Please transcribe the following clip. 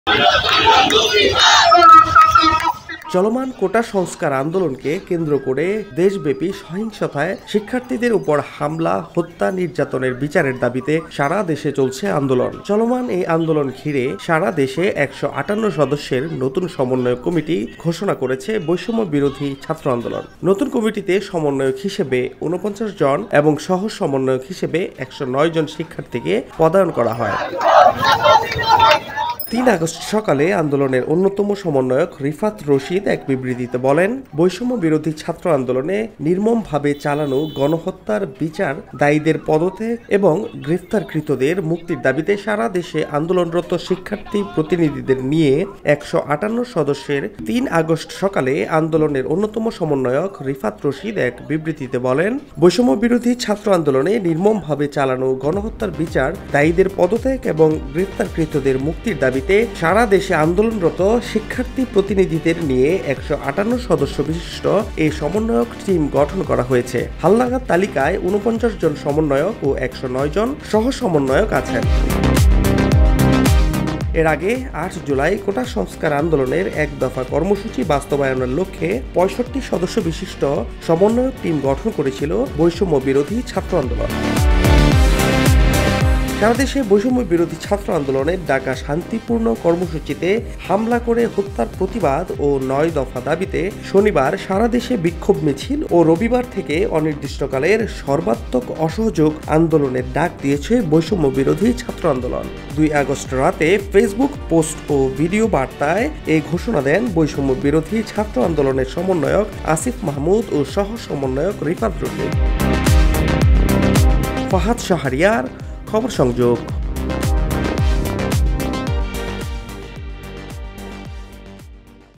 চলমান কোটা সংস্কার আন্দোলনকে কেন্দ্র করে দেশব্যাপী সহিংসতায় শিক্ষার্থীদের উপর হামলা, হত্যা, নির্যাতনের বিচারের দাবিতে সারা দেশে চলছে আন্দোলন। চলমান এই আন্দোলন ঘিরে সারা দেশে 158 সদস্যের নতুন সমন্বয় কমিটি ঘোষণা করেছে বৈষম্য বিরোধী ছাত্র আন্দোলন। নতুন কমিটিতে সমন্বয়ক হিসেবে 49 জন এবং সহ সমন্বয়ক হিসেবে 109 জন শিক্ষার্থীকে পদায়ন করা হয়। 3 আগস্ট সকালে আন্দোলনের অন্যতম সমন্বয়ক রিফাত রশিদ এক বিবৃতিতে বলেন, বৈষম্য বিরোধী ছাত্র আন্দোলনে নির্মমভাবে চালানো গণহত্যার বিচার, দায়ীদের পদত্যাগ এবং গ্রেফতারকৃতদের মুক্তির দাবিতে সারা দেশে আন্দোলনরত শিক্ষার্থী প্রতিনিধিদের নিয়ে 158 সদস্যের 3 আগস্ট সকালে আন্দোলনের অন্যতম সমন্বয়ক রিফাত রশিদ এক বিবৃতিতে বলেন, বৈষম্য বিরোধী ছাত্র আন্দোলনে নির্মমভাবে চালানো গণহত্যার বিচার, দায়ীদের পদত্যাগ এবং গ্রেফতারকৃতদের মুক্তির দাবি সারা দেশে আন্দোলনরত শিক্ষার্থী প্রতিনিধিদের নিয়ে 158 সদস্য বিশিষ্ট এই সমন্বয়ক টিম গঠন করা হয়েছে। হালনাগাদ তালিকায় 49 জন সমন্বয়ক ও 109 জন সহ সমন্বয়ক আছেন। এর আগে 8 জুলাই কোটা সংস্কার আন্দোলনের এক দফা কর্মসূচি বাস্তবায়নের লক্ষ্যে 65 সদস্য বিশিষ্ট সমন্বয়ক টিম গঠন করেছিল বৈষম্য বিরোধী ছাত্র আন্দোলন। সারা দেশে বৈষম্য বিরোধী ছাত্র আন্দোলনের ডাকা শান্তিপূর্ণ কর্মসূচিতে হামলা করে হত্যার প্রতিবাদ ও 9 দফা দাবিতে শনিবার সারা দেশে বিক্ষোভ মিছিল ও রবিবার থেকে অনির্দিষ্টকালের সর্বাত্মক অসহযোগ আন্দোলনের ডাক দিয়েছে বৈষম্য বিরোধী ছাত্র আন্দোলন। 2 আগস্ট রাতে ফেসবুক পোস্ট ও ভিডিও বার্তায় এই ঘোষণা দেন বৈষম্য বিরোধী ছাত্র আন্দোলনের সমন্বয়ক আসিফ মাহমুদ ও সহ সমন্বয়ক রিফাত রশিদ। ফাহাদ শাহরিয়ার, খবর সংযোগ।